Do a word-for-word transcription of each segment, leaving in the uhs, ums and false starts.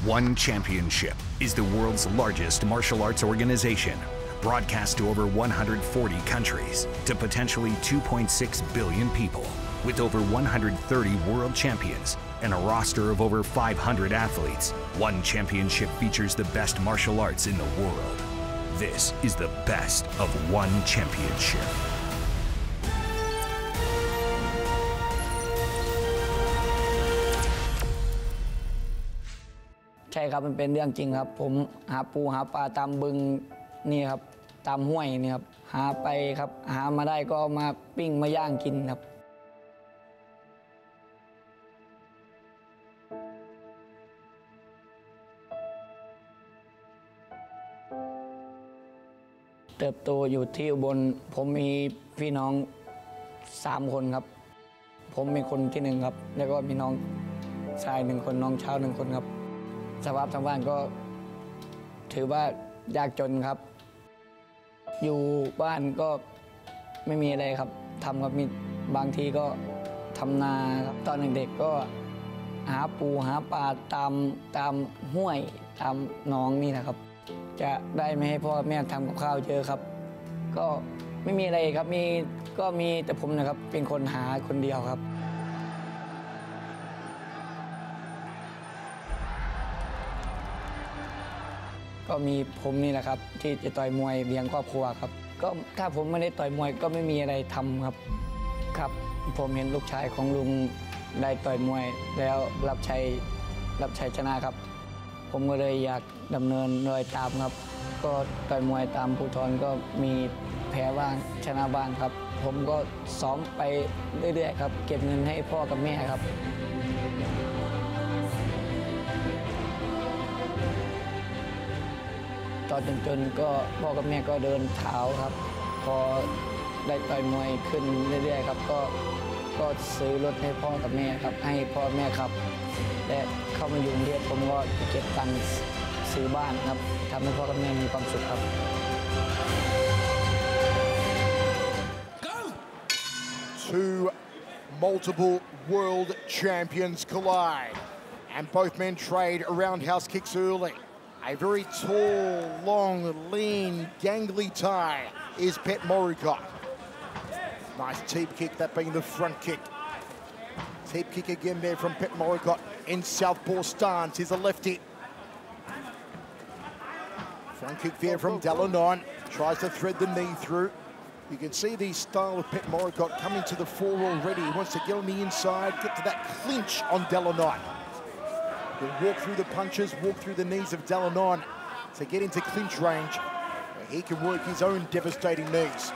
One Championship is the world's largest martial arts organization, broadcast to over one hundred forty countries, to potentially two point six billion people, with over one hundred thirty world champions and a roster of over five hundred athletes. One Championship features the best martial arts in the world. This is the best of One Championship. ใช่ครับมันเป็นเรื่องจริงครับผมหาปูหาปลาตามบึงนี่ครับตามห้วยนี่ครับหาไปครับหามาได้ก็มาปิ้งมาย่างกินครับเติบโตอยู่ที่อุบลผมมีพี่น้องสามคนครับผมเป็นคนที่หนึ่งครับแล้วก็มีน้องชายหนึ่งคนน้องเช้าหนึ่งคนครับสภาพทางบ้านก็ถือว่ายากจนครับอยู่บ้านก็ไม่มีอะไรครับทำครับมีบางทีก็ทำนาครับตอนเด็กๆก็หาปูหาปลาตามตามห้วยตามหนองนี่นะครับจะได้ไม่ให้พ่อแม่ทำกับข้าวเยอะครับก็ไม่มีอะไรครับมีก็มีแต่ผมนะครับเป็นคนหาคนเดียวครับก็มีผมนี่แหละครับที่จะต่อยมวยเลี้ยงครอบครัวครับก็ถ้าผมไม่ได้ต่อยมวยก็ไม่มีอะไรทำครับครับผมเห็นลูกชายของลุงได้ต่อยมวยแล้วรับชัยรับชัยชนะครับผมก็เลยอยากดำเนินรอยตามครับก็ต่อยมวยตามภูธรก็มีแพ้บ้างชนะบ้างครับผมก็ซ้อมไปเรื่อยๆครับเก็บเงินให้พ่อกับแม่ครับตอนจนๆก็พ่อกับแม่ก็เดินเท้าครับพอได้ต่อยมวยขึ้นเรื่อยๆครับก็ก็ซื้อรถให้พ่อกับแม่ครับให้พ่อแม่ครับและเข้ามาอยู่กรุงเทพผมก็เก็บตังค์ซื้อบ้านครับทำให้พ่อกับแม่มีความสุขครับ Two multiple world champions collide and both men trade roundhouse kicks early. A very tall, long, lean, gangly Thai is Petchmorakot. Nice teep kick, that being the front kick. Teep kick again there from Petchmorakot in southpaw stance. Here's a lefty. Front kick there from Delanon. Tries to thread the knee through. You can see the style of Petchmorakot coming to the fore already. He wants to get on the inside, get to that clinch on Delanon. He'll walk through the punches, walk through the knees of Delanon to get into clinch range, where he can work his own devastating knees.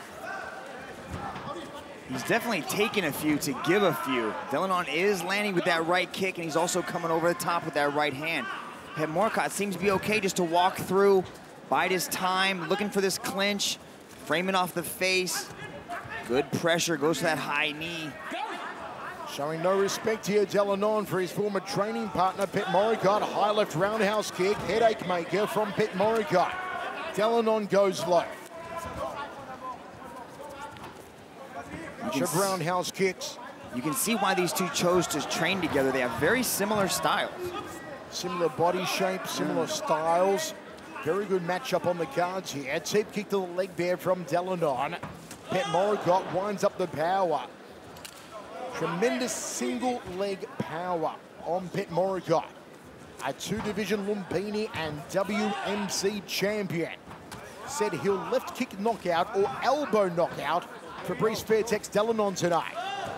He's definitely taken a few to give a few. Delanon is landing with that right kick, and he's also coming over the top with that right hand. Petchmorakot seems to be okay just to walk through, bide his time, looking for this clinch, framing off the face. Good pressure, goes to that high knee. Showing no respect here, Delanon, for his former training partner, Petchmorakot. A high left roundhouse kick, headache maker from Petchmorakot. Delanon goes low. Bunch roundhouse kicks. You can see why these two chose to train together. They have very similar styles. Similar body shape, similar styles. Very good matchup on the cards here. Teep kick to the leg there from Delanon. Petchmorakot winds up the power. Tremendous single leg power on Petchmorakot. A two-division Lumpini and W M C champion. Said he'll left kick knockout or elbow knockout Fabrice Fairtex Delanon tonight.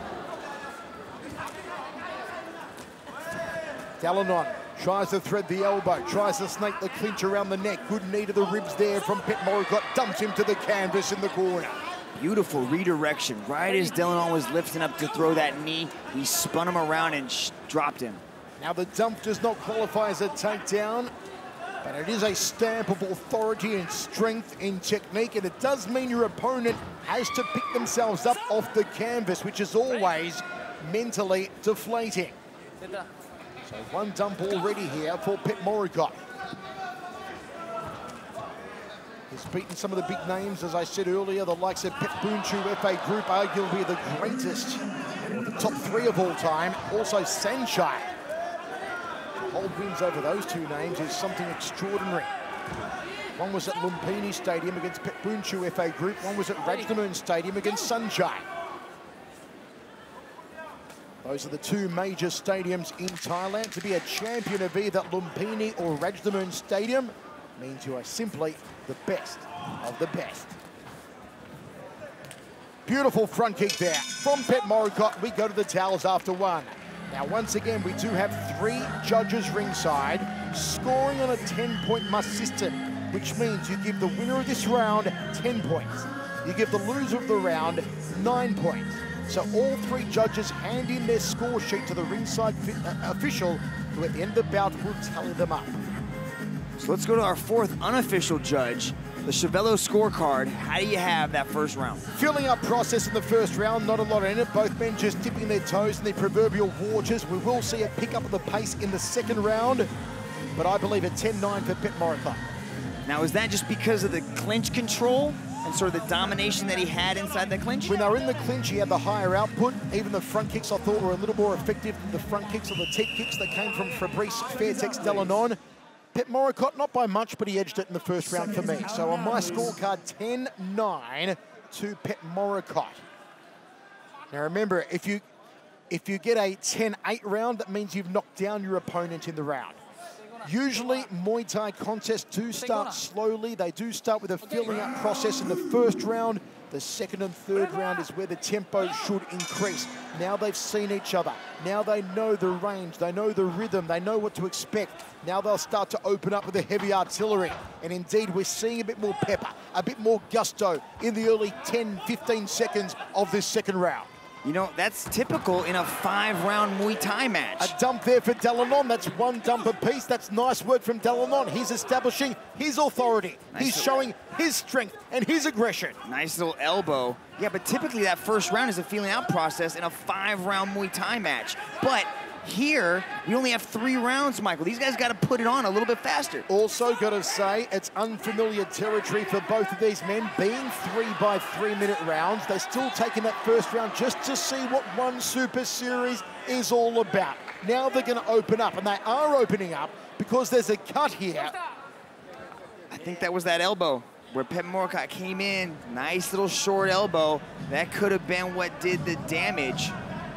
Delanon tries to thread the elbow, tries to snake the clinch around the neck. Good knee to the ribs there from Petchmorakot. Dumps him to the canvas in the corner. Beautiful redirection. Right as Delanon was lifting up to throw that knee, he spun him around and dropped him. Now the dump does not qualify as a takedown, but it is a stamp of authority and strength in technique, and it does mean your opponent has to pick themselves up off the canvas, which is always mentally deflating. So one dump already here for Petchmorakot. He's beaten some of the big names, as I said earlier, the likes of Pet Bunchu, F A Group, arguably the greatest, or the top three of all time. Also Sanchai. hold wins over those two names is something extraordinary. One was at Lumpini Stadium against Petchmorakot F A Group. One was at Rajdamoon Stadium against Sanjay. Those are the two major stadiums in Thailand. To be a champion of either Lumpini or Rajdamoon Stadium means you are simply the best of the best. Beautiful front kick there from Petchmorakot. We go to the towels after one. Now, once again, we do have three judges ringside, scoring on a ten-point must system, which means you give the winner of this round ten points. You give the loser of the round nine points. So all three judges hand in their score sheet to the ringside uh, official, who at the end of the bout will tally them up. So let's go to our fourth unofficial judge, the Chevello scorecard. How do you have that first round? Filling up process in the first round, not a lot in it. Both men just dipping their toes in the proverbial waters. We will see a pick up of the pace in the second round, but I believe a ten nine for Petchmorakot. Now, is that just because of the clinch control and sort of the domination that he had inside the clinch? When they were in the clinch, he had the higher output. Even the front kicks, I thought, were a little more effective than the front kicks or the teep kicks that came from Fabrice Fairtex Delanon. Petchmorakot, not by much, but he edged it in the first round for me. So on my scorecard, ten nine to Petchmorakot. Now remember, if you, if you get a ten eight round, that means you've knocked down your opponent in the round. Usually, Muay Thai contests do start slowly. They do start with a filling up process in the first round. The second and third round is where the tempo should increase. Now they've seen each other. Now they know the range. They know the rhythm. They know what to expect. Now they'll start to open up with the heavy artillery. And indeed, we're seeing a bit more pepper, a bit more gusto in the early ten, fifteen seconds of this second round. You know, that's typical in a five-round Muay Thai match. A dump there for Delanon. That's one dump apiece. That's nice word from Delanon. He's establishing his authority. Nice. He's showing his strength and his aggression. Nice little elbow. Yeah, but typically that first round is a feeling out process in a five-round Muay Thai match. But here, we only have three rounds, Michael. These guys got to put it on a little bit faster. Also got to say, it's unfamiliar territory for both of these men. Being three by three minute rounds, they're still taking that first round just to see what one Super Series is all about. Now they're going to open up, and they are opening up because there's a cut here. I think that was that elbow where Petchmorakot came in. Nice little short elbow. That could have been what did the damage.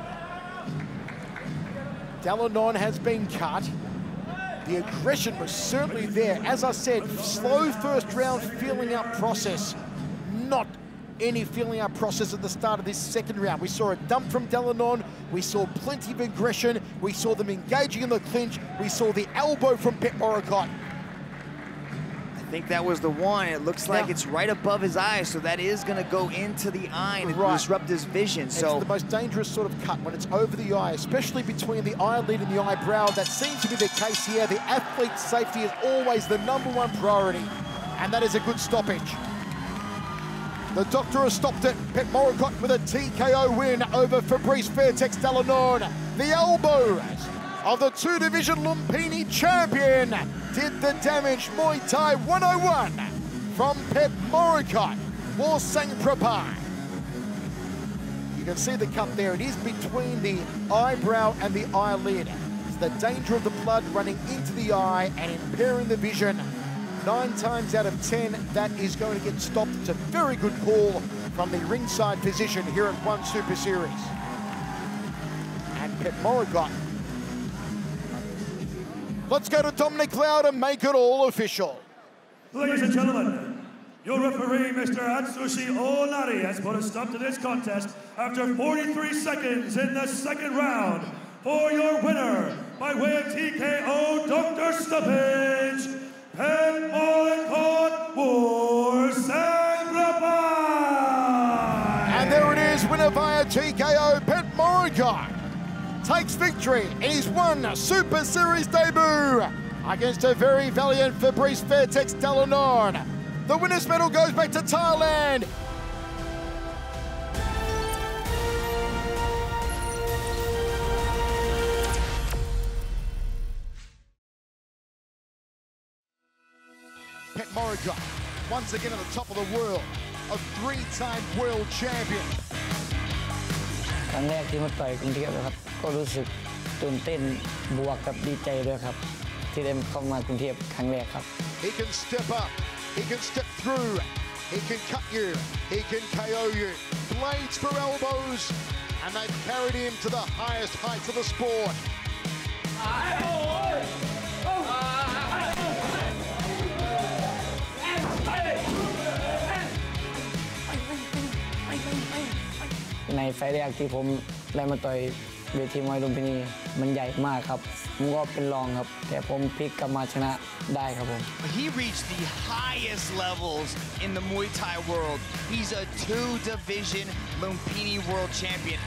Delanon has been cut. The aggression was certainly there. As I said, slow first round feeling out process. Not any feeling out process at the start of this second round. We saw a dump from Delanon. We saw plenty of aggression. We saw them engaging in the clinch. We saw the elbow from Petchmorakot. I think that was the one. It looks like now, it's right above his eye, so that is going to go into the eye and right. disrupt his vision. It's so the most dangerous sort of cut when it's over the eye, especially between the eyelid and the eyebrow. That seems to be the case here. The athlete's safety is always the number one priority, and that is a good stoppage. The doctor has stopped it. Petchmorakot with a T K O win over Fabrice Fairtex Delanon. The elbows of the two-division Lumpini champion did the damage. Muay Thai one oh one from Petchmorakot, Worsang Prapai. You can see the cut there. It is between the eyebrow and the eyelid. It's the danger of the blood running into the eye and impairing the vision. Nine times out of ten, that is going to get stopped. It's a very good call from the ringside physician here at One Super Series. And Petchmorakot. Let's go to Dominic Cloud and make it all official. Ladies and gentlemen, your referee, Mister Atsushi Onari, has put a stop to this contest after forty-three seconds in the second round. For your winner, by way of T K O Doctor Stoppage, Petchmorakot Worsang Prapai. And there it is, winner via T K O, Petchmorakot takes victory in his One Super Series debut against a very valiant Fabrice Fairtex Delanon. The winner's medal goes back to Thailand. Petchmorakot, once again at the top of the world, a three-time world champion. ครั้งแรกที่มาต่อยกรุงเทพนะครับก็รู้สึกตื่นเต้นบวกกับดีใจด้วยครับที่ได้เข้ามากรุงเทพครั้งแรกครับ He can step up, he can step through, he can cut you, he can K O you. Blades for elbows, and they've carried him to the highest heights of the sport. ในไฟล์แรกที่ผมได้มาต่อยเวทีมวยลุมพินีมันใหญ่มากครับผมก็เป็นรองครับแต่ผมพลิกกลับมาชนะได้ครับผม He reached the highest levels in the Muay Thai world. He's a two-division Lumpini world champion.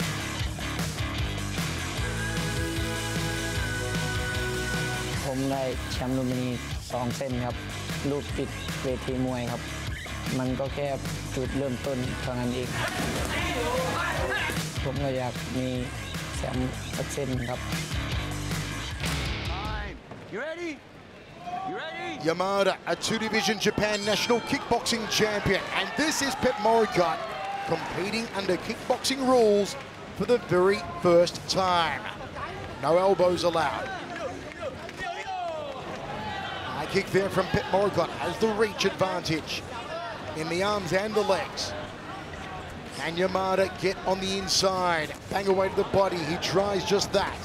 ผมได้แชมป์ลุมพินีสองเส้นครับลูกปิดเวทีมวยครับมันก็แค่จุดเริ่มต้นเท่านั้นเองครับผมก็อยากมีแชมป์สักเส้นครับ You ready? You ready? Yamada, a two-division Japan national kickboxing champion, and this is Petchmorakot competing under kickboxing rules for the very first time. No elbows allowed. High kick there from Petchmorakot has the reach advantage in the arms and the legs. Can Yamada get on the inside? Bang away to the body. He tries just that.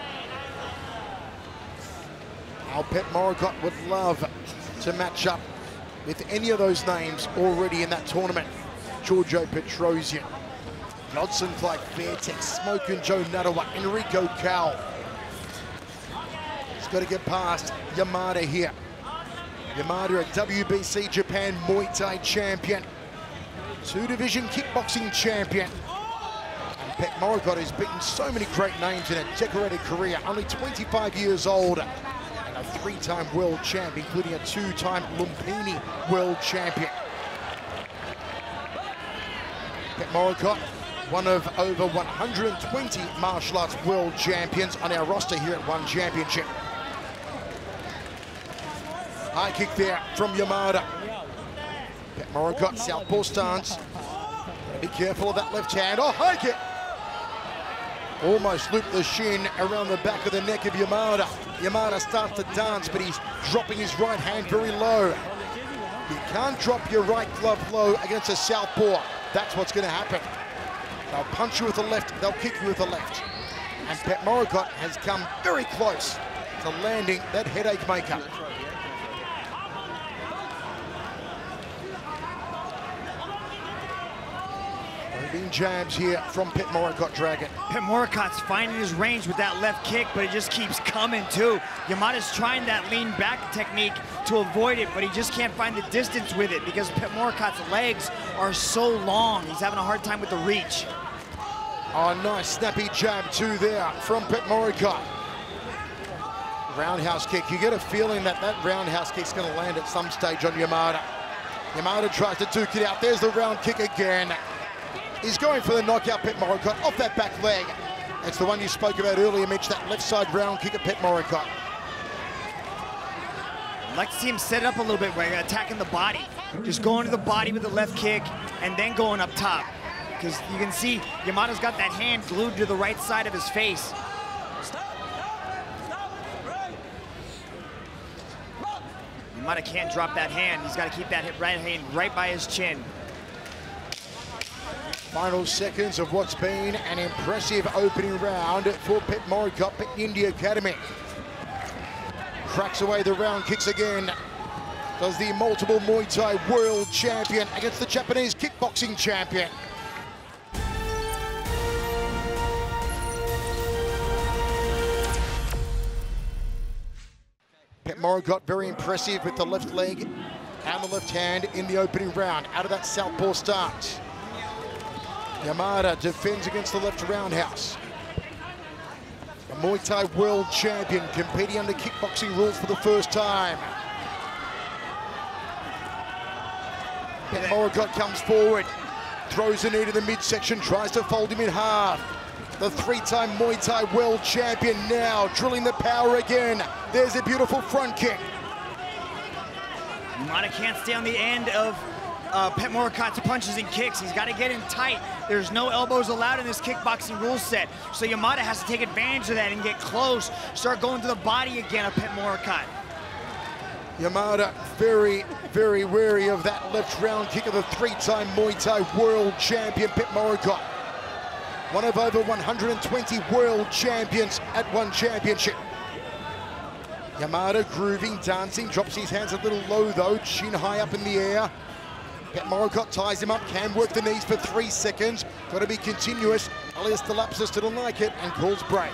Now Petchmorakot would love to match up with any of those names already in that tournament. Giorgio Petrosian, Jodson Clark Fairtex, Smokin' Joe Nadawa, Enrico Cal. He's got to get past Yamada here. Yamada, a W B C Japan Muay Thai champion, two-division kickboxing champion. And Petchmorakot has beaten so many great names in a decorated career, only twenty-five years old, and a three-time world champ, including a two-time Lumpini world champion. Petchmorakot, one of over one hundred twenty martial arts world champions on our roster here at One Championship. High kick there from Yamada. Petchmorakot, southpaw stance. Be careful of that left hand. Oh, high kick! Almost looped the shin around the back of the neck of Yamada. Yamada starts to dance, but he's dropping his right hand very low. You can't drop your right glove low against a southpaw. That's what's going to happen. They'll punch you with the left, they'll kick you with the left. And Petchmorakot has come very close to landing that headache maker. Moving jabs here from Petchmorakot Dragon. Petchmorakot's finding his range with that left kick, but it just keeps coming too. Yamada's trying that lean back technique to avoid it, but he just can't find the distance with it because Petchmorakot's legs are so long. He's having a hard time with the reach. Oh, nice snappy jab too there from Petchmorakot. Roundhouse kick. You get a feeling that that roundhouse kick's going to land at some stage on Yamada. Yamada tries to duke it out. There's the round kick again. He's going for the knockout, Petchmorakot, off that back leg. That's the one you spoke about earlier, Mitch, that left side round kick at Petchmorakot. I'd like to see him set it up a little bit by attacking the body. Just going to the body with the left kick and then going up top. Because you can see Yamada's got that hand glued to the right side of his face. Yamada can't drop that hand. He's got to keep that right hand right by his chin. Final seconds of what's been an impressive opening round for Petchmorakot Petchyindee Academy. Cracks away the round kicks again. Does the multiple Muay Thai world champion against the Japanese kickboxing champion. Petchmorakot very impressive with the left leg and the left hand in the opening round out of that southpaw stance. Yamada defends against the left roundhouse. A Muay Thai world champion competing under kickboxing rules for the first time. Petchmorakot comes forward, throws a knee to the midsection, tries to fold him in half. The three-time Muay Thai world champion now drilling the power again. There's a beautiful front kick. Yamada can't stay on the end of uh, Petchmorakot's punches and kicks. He's got to get in tight. There's no elbows allowed in this kickboxing rule set. So Yamada has to take advantage of that and get close, start going to the body again of Petchmorakot. Yamada very, very wary of that left round kick of the three-time Muay Thai world champion, Petchmorakot. One of over one hundred twenty world champions at one championship. Yamada grooving, dancing, drops his hands a little low though, chin high up in the air. Petchmorakot ties him up, can work the knees for three seconds. Got to be continuous. Elias Delapsis didn't like it and calls break.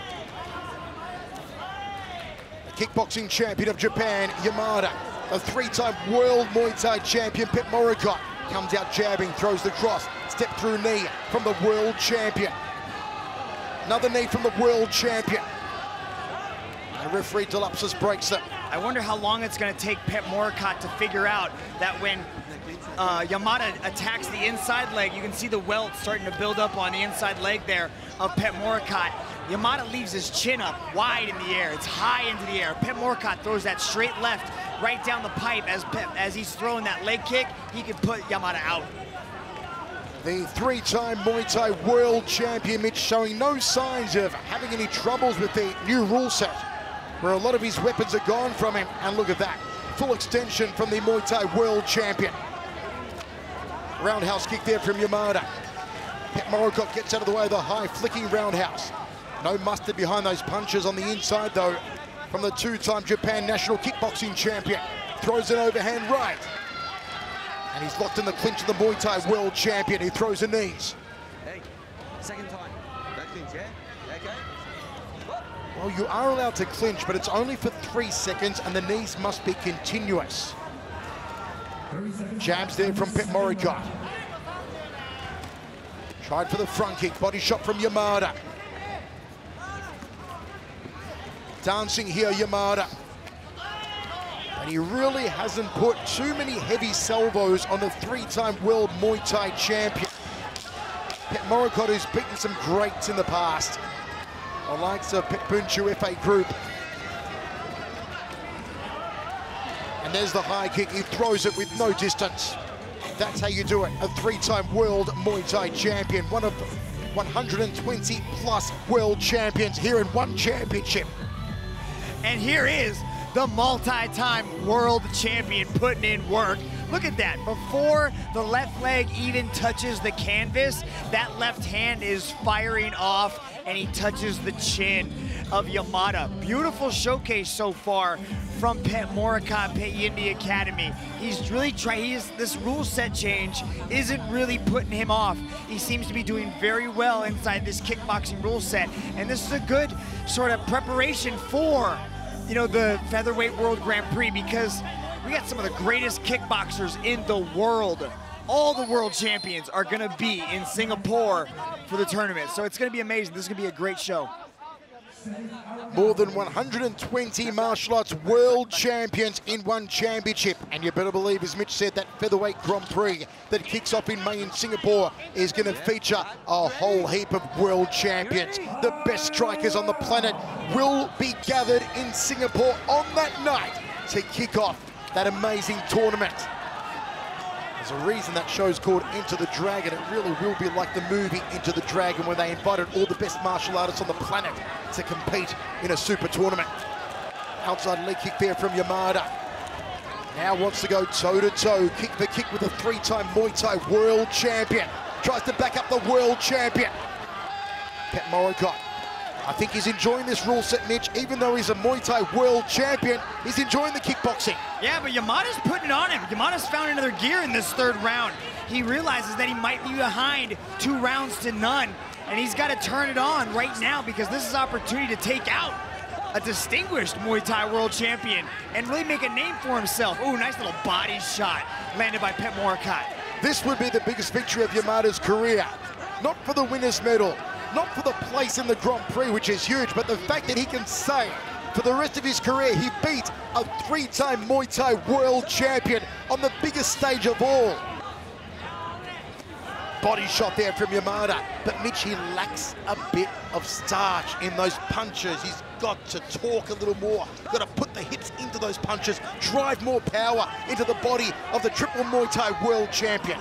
The kickboxing champion of Japan, Yamada. The three-time world Muay Thai champion, Petchmorakot. Comes out jabbing, throws the cross, step through knee from the world champion. Another knee from the world champion. And referee Delapsis breaks it. I wonder how long it's going to take Petchmorakot to figure out that when uh, Yamada attacks the inside leg, you can see the welt starting to build up on the inside leg there of Petchmorakot. Yamada leaves his chin up wide in the air. It's high into the air. Petchmorakot throws that straight left right down the pipe as, Pep, as he's throwing that leg kick. He could put Yamada out. The three-time Muay Thai world champion, Mitch, showing no signs of having any troubles with the new rule set, where a lot of his weapons are gone from him. And look at that, full extension from the Muay Thai world champion. Roundhouse kick there from Yamada. Petchmorakot gets out of the way of the high flicking roundhouse. No mustard behind those punches on the inside though from the two-time Japan national kickboxing champion. Throws an overhand right. And he's locked in the clinch of the Muay Thai world champion. He throws the knees. Hey, second time. Don't clinch, yeah? Okay. Well, you are allowed to clinch, but it's only for three seconds and the knees must be continuous. Jabs there from Petchmorakot. Tried for the front kick, body shot from Yamada. Dancing here, Yamada. And he really hasn't put too many heavy salvos on the three-time world Muay Thai champion. Petchmorakot, who's beaten some greats in the past. The likes of Petpunchu F A Group. And there's the high kick. He throws it with no distance. That's how you do it. A three-time world Muay Thai champion. One of one hundred twenty plus world champions here in one championship. And here is the multi-time world champion putting in work. Look at that. Before the left leg even touches the canvas, that left hand is firing off and he touches the chin of Yamada. Beautiful showcase so far from Petchmorakot Petchyindee Academy. He's really trying, he is, this rule set change isn't really putting him off. He seems to be doing very well inside this kickboxing rule set. And this is a good sort of preparation for, you know, the Featherweight World Grand Prix, because we got some of the greatest kickboxers in the world. All the world champions are gonna be in Singapore for the tournament. So it's gonna be amazing. This is gonna be a great show. More than one hundred twenty martial arts world champions in one championship. And you better believe, as Mitch said, that Featherweight Grand Prix that kicks off in May in Singapore is going to feature a whole heap of world champions. The best strikers on the planet will be gathered in Singapore on that night to kick off that amazing tournament. There's a reason that show's called Enter the Dragon. It really will be like the movie Enter the Dragon, where they invited all the best martial artists on the planet to compete in a super tournament. Outside leg kick there from Yamada. Now wants to go toe-to-toe. Kick for kick with a three-time Muay Thai world champion. Tries to back up the world champion. Petchmorakot. I think he's enjoying this rule set, Mitch. Even though he's a Muay Thai world champion, he's enjoying the kickboxing. Yeah, but Yamada's putting it on him. Yamada's found another gear in this third round. He realizes that he might be behind two rounds to none, and he's got to turn it on right now, because this is opportunity to take out a distinguished Muay Thai world champion and really make a name for himself. Ooh, nice little body shot landed by Petchmorakot. This would be the biggest victory of Yamada's career. Not for the winner's medal, not for the place in the Grand Prix, which is huge, but the fact that he can say for the rest of his career he beat a three-time Muay Thai world champion on the biggest stage of all. body shot there from Yamada. But Mitch, he lacks a bit of starch in those punches. He's got to talk a little more. Got to put the hips into those punches, drive more power into the body of the triple Muay Thai world champion.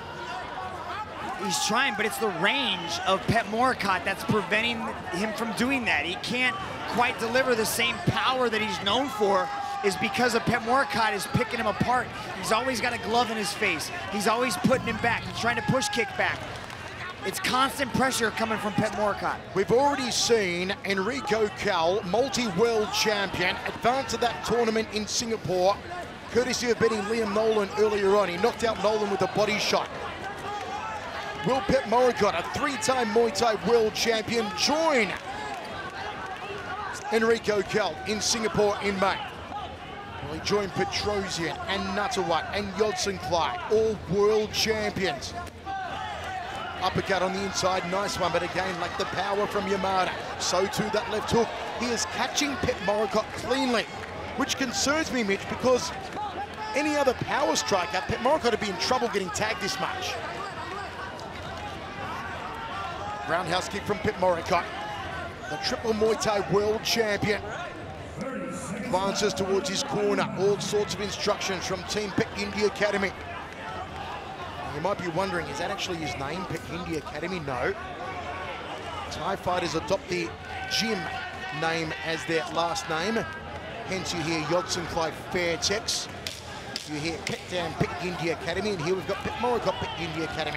He's trying, but it's the range of Petchmorakot that's preventing him from doing that. He can't quite deliver the same power that he's known for, is because of Petchmorakot is picking him apart. He's always got a glove in his face. He's always putting him back. He's trying to push kick back. It's constant pressure coming from Petchmorakot. We've already seen Enrico Cal, multi-world champion, advance to that tournament in Singapore, courtesy of beating Liam Nolan earlier on. He knocked out Nolan with a body shot. Will Petchmorakot, a three-time Muay Thai world champion, join Enrico Cal in Singapore in May? Well, he joined Petrosian and Nuttawut and Yodson Clyde, all world champions. Uppercut on the inside, nice one, but again, like the power from Yamada. So too that left hook. He is catching Petchmorakot cleanly, which concerns me, Mitch, because any other power striker, Petchmorakot would be in trouble getting tagged this much. Roundhouse kick from Petchmorakot, the triple Muay Thai world champion. Advances towards his corner, all sorts of instructions from Team Petchyindee Academy. You might be wondering, is that actually his name, Petchyindee Academy? No. Thai fighters adopt the gym name as their last name. Hence you hear Yodson Clyde Fairtex. You hear Petdown Petchyindee Academy, and here we've got Petchmorakot Petchyindee Academy.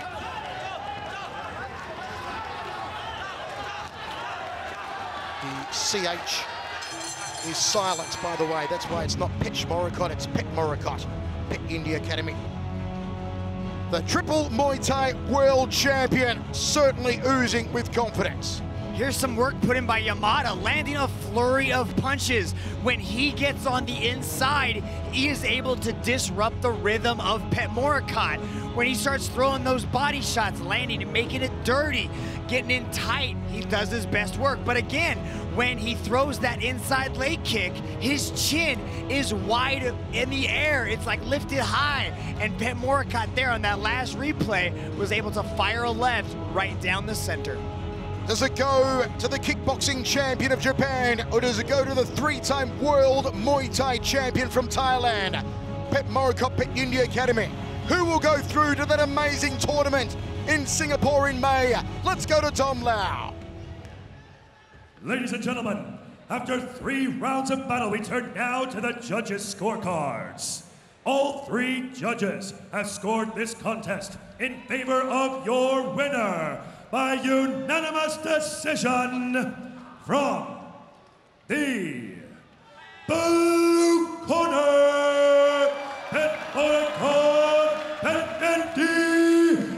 The C H is silent, by the way. That's why it's not Petchmorakot, it's Petchmorakot Petchyindee Academy. The triple Muay Thai world champion, certainly oozing with confidence. Here's some work put in by Yamada, landing a flurry of punches. When he gets on the inside, he is able to disrupt the rhythm of Petchmorakot. When he starts throwing those body shots, landing and making it dirty, getting in tight, he does his best work. But again, when he throws that inside leg kick, his chin is wide in the air. It's like lifted high. And Petchmorakot there on that last replay was able to fire a left right down the center. Does it go to the kickboxing champion of Japan, or does it go to the three-time world Muay Thai champion from Thailand, Petchmorakot Petchyindee Academy? Who will go through to that amazing tournament in Singapore in May? Let's go to Tom Lau. Ladies and gentlemen, after three rounds of battle, we turn now to the judges' scorecards. All three judges have scored this contest in favor of your winner by unanimous decision from the blue corner, Petchmorakot Petchyindee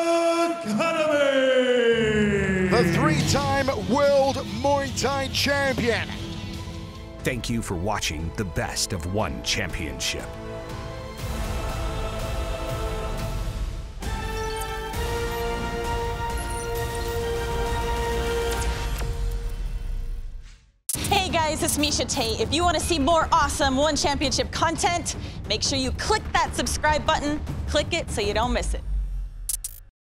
Academy. The three-time world Muay Thai champion. Thank you for watching the best of one championship. Hey guys, it's Misha Tate. If you want to see more awesome One Championship content, make sure you click that subscribe button. Click it so you don't miss it.